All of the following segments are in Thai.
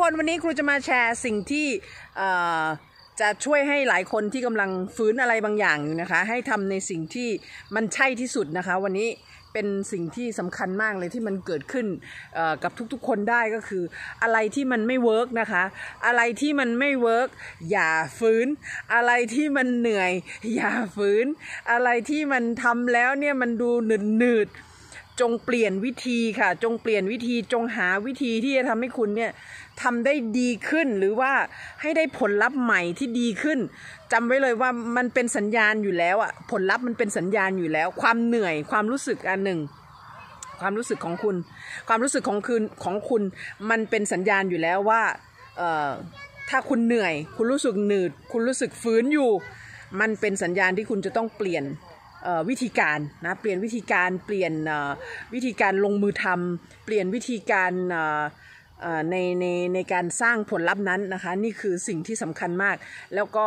คนวันนี้ครูจะมาแชร์สิ่งที่จะช่วยให้หลายคนที่กำลังฟื้นอะไรบางอย่างอยู่นะคะให้ทำในสิ่งที่มันใช่ที่สุดนะคะวันนี้เป็นสิ่งที่สำคัญมากเลยที่มันเกิดขึ้นกับทุกๆคนได้ก็คืออะไรที่มันไม่เวิร์กนะคะอะไรที่มันไม่เวิร์กอย่าฟื้นอะไรที่มันเหนื่อยอย่าฟื้นอะไรที่มันทำแล้วเนี่ยมันดูหนืดจงเปลี่ยนวิธีค่ะจงเปลี่ยนวิธีจงหาวิธีที่จะทำให้คุณเนี่ยทำได้ดีขึ้นหรือว่าให้ได้ผลลัพธ์ใหม่ที่ดีขึ้นจำไว้เลยว่ามันเป็นสัญญาณอยู่แล้วอ่ะผลลัพธ์มันเป็นสัญญาณอยู่แล้วความเหนื่อยความรู้สึกอันหนึ่งความรู้สึกของคุณความรู้สึกของคุณมันเป็นสัญญาณอยู่แล้วว่าถ้าคุณเหนื่อยคุณรู้สึกหนืดคุณรู้สึกฟื้นอยู่มันเป็นสัญญาณที่คุณจะต้องเปลี่ยนวิธีการนะเปลี่ยนวิธีการเปลี่ยนวิธีการลงมือทำเปลี่ยนวิธีการในการสร้างผลลัพธ์นั้นนะคะนี่คือสิ่งที่สำคัญมากแล้วก็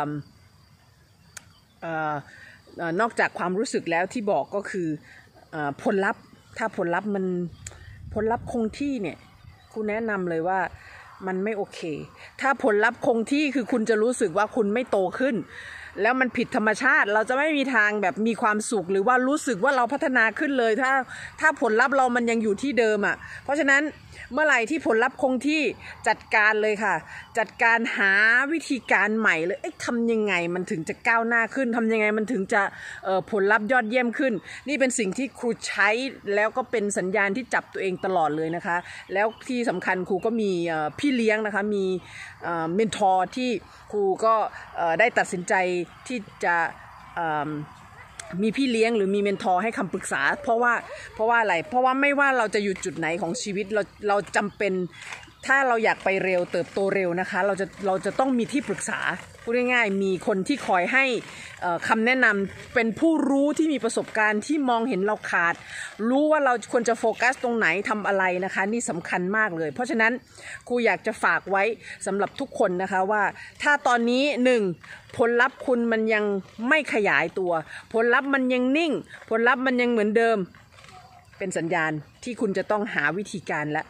นอกจากความรู้สึกแล้วที่บอกก็คือผลลัพธ์ถ้าผลลัพธ์คงที่เนี่ยครูแนะนำเลยว่ามันไม่โอเคถ้าผลลัพธ์คงที่คือคุณจะรู้สึกว่าคุณไม่โตขึ้นแล้วมันผิดธรรมชาติเราจะไม่มีทางแบบมีความสุขหรือว่ารู้สึกว่าเราพัฒนาขึ้นเลยถ้าผลลัพธ์เรามันยังอยู่ที่เดิมอ่ะเพราะฉะนั้นเมื่อไหร่ที่ผลลัพธ์คงที่จัดการเลยค่ะจัดการหาวิธีการใหม่เลยทำยังไงมันถึงจะก้าวหน้าขึ้นทำยังไงมันถึงจะผลลัพธ์ยอดเยี่ยมขึ้นนี่เป็นสิ่งที่ครูใช้แล้วก็เป็นสัญญาณที่จับตัวเองตลอดเลยนะคะแล้วที่สำคัญครูก็มีพี่เลี้ยงนะคะมีเมนทอร์ที่ครูก็ได้ตัดสินใจที่จะมีพี่เลี้ยงหรือมีเมนทอร์ให้คำปรึกษาเพราะว่าอะไรเพราะว่าไม่ว่าเราจะอยู่จุดไหนของชีวิตเราจำเป็นถ้าเราอยากไปเร็วเติบโตเร็วนะคะเราจะต้องมีที่ปรึกษาพูดง่ายๆมีคนที่คอยให้คำแนะนำเป็นผู้รู้ที่มีประสบการณ์ที่มองเห็นเราขาดรู้ว่าเราควรจะโฟกัสตรงไหนทำอะไรนะคะนี่สำคัญมากเลยเพราะฉะนั้นครูอยากจะฝากไว้สำหรับทุกคนนะคะว่าถ้าตอนนี้1ผลลัพธ์คุณมันยังไม่ขยายตัวผลลัพธ์มันยังนิ่งผลลัพธ์มันยังเหมือนเดิมเป็นสัญญาณที่คุณจะต้องหาวิธีการและ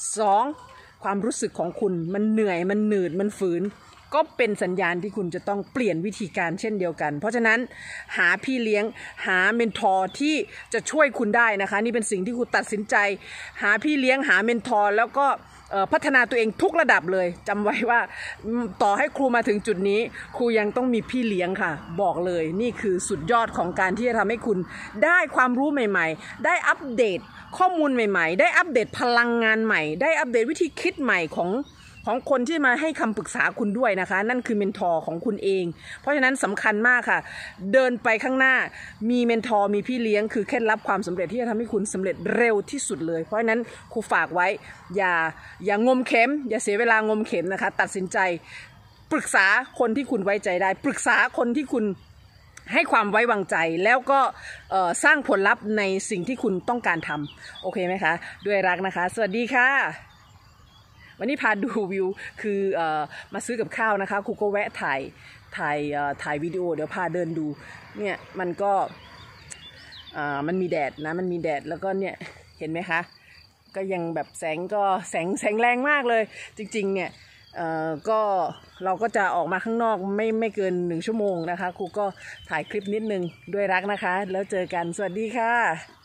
2ความรู้สึกของคุณมันเหนื่อยมันหนืดมันฝืนก็เป็นสัญญาณที่คุณจะต้องเปลี่ยนวิธีการเช่นเดียวกันเพราะฉะนั้นหาพี่เลี้ยงหาเมนทอร์ที่จะช่วยคุณได้นะคะนี่เป็นสิ่งที่ครูตัดสินใจหาพี่เลี้ยงหาเมนทอร์แล้วก็พัฒนาตัวเองทุกระดับเลยจำไว้ว่าต่อให้ครูมาถึงจุดนี้ครูยังต้องมีพี่เลี้ยงค่ะบอกเลยนี่คือสุดยอดของการที่จะทำให้คุณได้ความรู้ใหม่ๆได้อัปเดตข้อมูลใหม่ๆได้อัปเดตพลังงานใหม่ได้อัปเดตวิธีคิดใหม่ของคนที่มาให้คำปรึกษาคุณด้วยนะคะนั่นคือเมนทอร์ของคุณเองเพราะฉะนั้นสำคัญมากค่ะเดินไปข้างหน้ามีเมนทอร์มีพี่เลี้ยงคือเคล็ดลับความสำเร็จที่จะทำให้คุณสำเร็จเร็วที่สุดเลยเพราะฉะนั้นครูฝากไว้อย่างมเข็มอย่าเสียเวลางมเข็มนะคะตัดสินใจปรึกษาคนที่คุณไว้ใจได้ปรึกษาคนที่คุณให้ความไว้วางใจแล้วก็สร้างผลลัพธ์ในสิ่งที่คุณต้องการทำโอเคไหมคะด้วยรักนะคะสวัสดีค่ะวันนี้พาดูวิวคือมาซื้อกับข้าวนะคะครูก็แวะถ่ายวิดีโอเดี๋ยวพาเดินดูเนี่ยมันก็มันมีแดดนะมันมีแดดแล้วก็เนี่ยเห็นไหมคะก็ยังแบบแสงแรงมากเลยจริงๆเนี่ยก็เราก็จะออกมาข้างนอกไม่เกิน1 ชั่วโมงนะคะครูก็ถ่ายคลิปนิดนึงด้วยรักนะคะแล้วเจอกันสวัสดีค่ะ